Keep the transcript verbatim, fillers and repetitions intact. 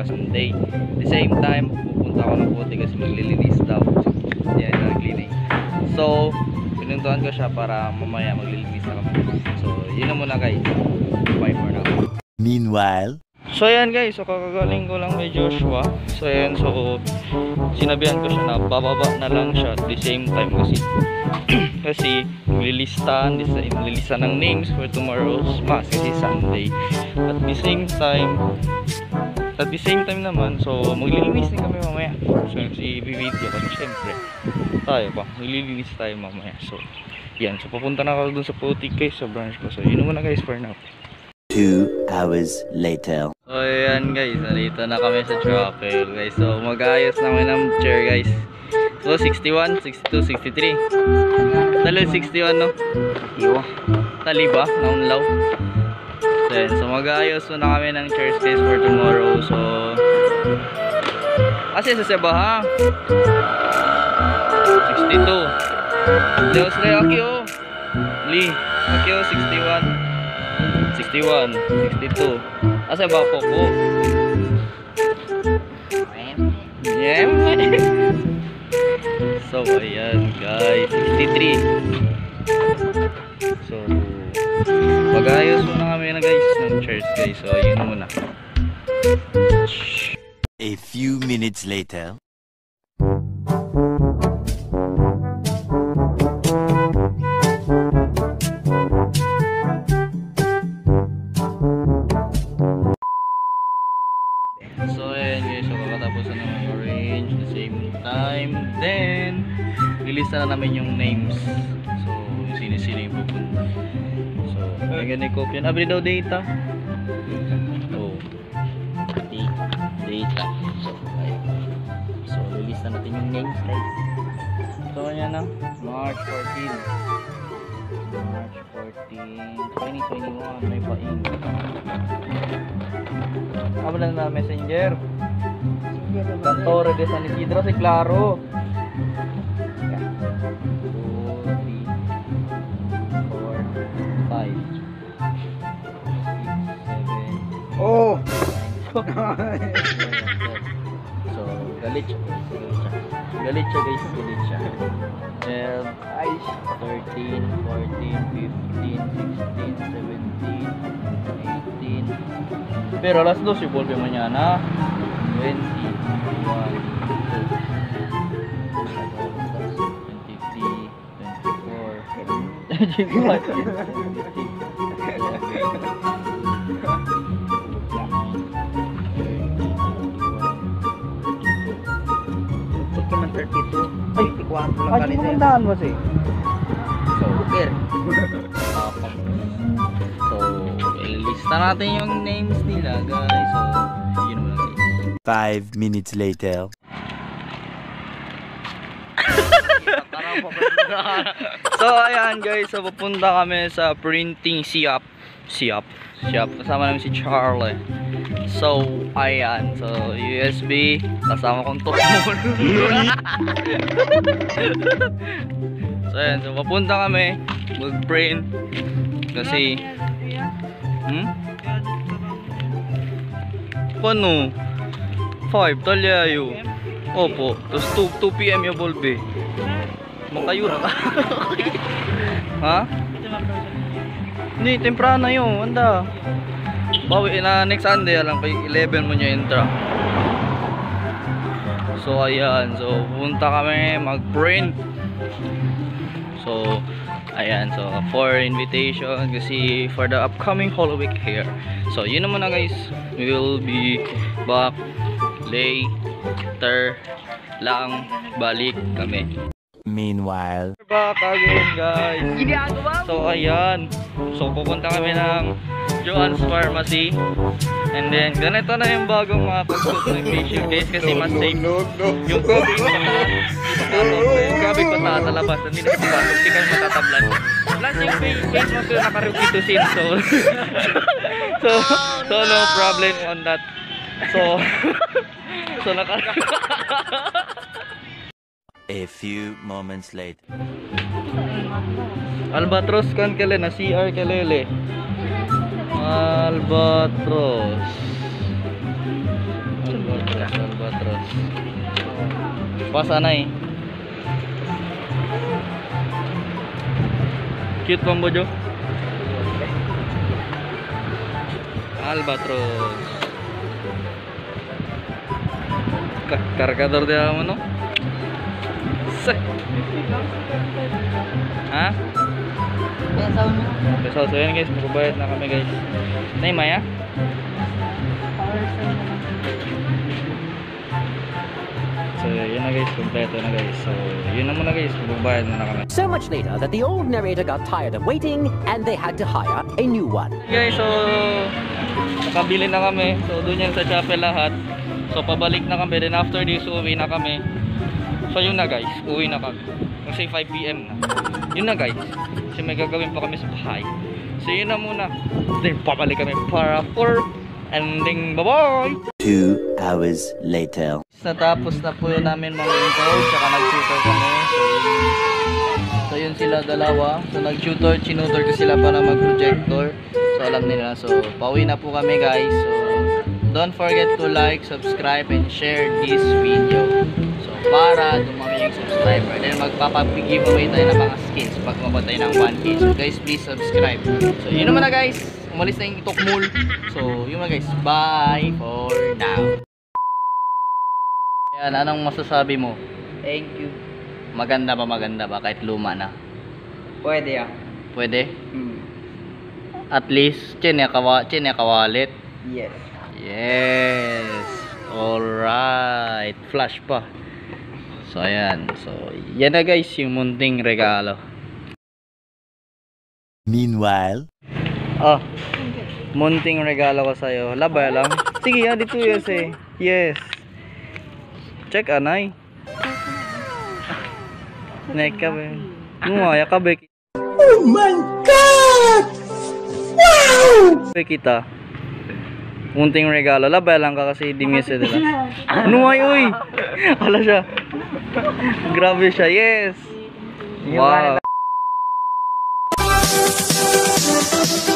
Sunday. At the same time, pupunta ako ng puti kasi maglilinis daw. Yan, nag-cleaning. So, pinuntuhan ko siya para mamaya maglilinis na kami. So, yun na muna guys. Bye for now. Meanwhile, so ayan guys, so kakagaling ko lang may Joshua. So ayan, so sinabihan ko siya na bababa na lang siya at the same time kasi kasi maglilistan, maglilista ng names for tomorrow's mass kasi Sunday. At the same time, at the same time naman, so maglilinis din kami mamaya. So si video kasi syempre tayo pa, maglilinis tayo mamaya. So yan, so papunta na ako dun sa putik guys, sa branch ko. So yun muna guys for now. Two hours later. So ayan guys, nalito na kami sa chapel guys. So mag-ayos na kami ng chair guys. So sixty-one, sixty-two, sixty-three. Talo sixty-one no? Iyo. Tali ba? Naunlaw. So ayan, so mag-ayos na kami ng chair space for tomorrow. So kasi sa Seba ha? sixty-two. Leos Reakio. Li. Akio sixty-one. sixty-one, sixty-two. Asa ba po po? Yeah. So ayan guys, sixty-three. So mag-ayos muna kami na guys ng church guys. So yun muna. A few minutes later. So ayan guys, so kakatapos na naman arrange the same time. Then lilista na namin yung names. So sino-sino yung pupunta. So nagyan ni copy yan. Abri daw data. Oh, data. So ayan. So lilista natin yung names guys. So ayan na, March fourteenth. March fourteenth, twenty twenty-one. May paing. Aba lang na messenger. Cantore de San Isidro, si Claro. two, three, four, five, six, seven. Oh! So, galit siya guys. Galit siya guys. Galit siya. twelve, thirteen, fourteen, fifteen, sixteen, seventeen, eighteen. Pero alas dos yung volve mañana. twenty, twenty-one, twenty-three, twenty-four, twenty-five, twenty-six, thirty-two. Ay, ikuan lang ay, kanina. Ay, kumandahan mo si. So, Okay. So, ilista natin yung names nila, guys. So, yun mo lang. Five minutes later. So, ayan guys. So, pupunta kami sa printing siap. Siap. Siap. Kasama namin si Charlie. So, ayan. So, U S B. Kasama kong tukmol. So, ayan. So, papunta kami. Mag-print. Kasi... Hmm? Paano? five, talyayo. Opo. Tapos two p m yung bulbe. Makayura ka. Ha? Hindi, temprana yun. Anda. Bawi na next Sunday. Alam kay eleven mo niya entra. So, ayan. So, punta kami mag-print. So, ayan. So, for invitation. Kasi for the upcoming Holy Week here. So, yun naman na guys. We will be back later lang. Balik kami. Meanwhile, We're back again guys. So ayan. So pupunta kami ng Joan's Pharmacy. And then ganito na yung bagong mga pagsuot ng facial guys. Kasi mas safe. Yung COVID ko yung COVID ko sa labas. Hindi na kasi pasok. Hindi kami matatablan. Plus yung face mask ko nakarupitusin. So So So no problem on that. So So naka a few moments later. Albatros kan kele na C R kelele. Albatros. Albatros. Pasa na eh. Cute bang bojo? Albatros. Ka kargador dia mo no? Se. Ha? Pesaw na. So, so yan guys, magbabayad na kami guys. Nay Maya? So yun na guys, kompleto na guys. So yun na muna guys, magbabayad na na kami. So much later that the old narrator got tired of waiting and they had to hire a new one. Guys, so nakabili na kami. So doon yan sa chapel lahat. So pabalik na kami. Then after this, uwi na kami. So yun na guys, uwi na kami. Kasi five p m na. Yun na guys. Kasi may gagawin pa kami sa bahay. So yun na muna. Then pabalik kami para for ending. Bye-bye! Two hours later. Natapos na po yun namin mga intro. Tsaka nag-tutor kami. So yun, so yun sila dalawa. So nag-tutor, chinutor ko sila para mag-projector. So alam nila. So pauwi na po kami guys. So don't forget to like, subscribe, and share this video. So para dumami yung subscriber. Then magpapag-giveaway tayo ng mga skins pag mabot tayo ng one K. So guys, please subscribe. So yun naman na guys. Umalis na yung tokmul. So yun na guys. Bye for now. Yan, anong masasabi mo? Thank you. Maganda ba, maganda ba? Kahit luma na. Pwede ah. Pwede? Hmm. At least, chine kawa, chine kawalit. Yes. Yes. Alright. Flash pa. So, ayan. So, yan na guys, yung munting regalo. Meanwhile. Oh, munting regalo ko sa'yo. Labay lang. Sige, ha, dito yes eh. Yes. Check anay. Naik ka ba? Ngumaya ka ba? Oh my God! Wow! Kita. Munting regalo. Labay lang ka kasi di miss nila. Nuway, uy! Hala siya. Grabe siya. Yes! Wow!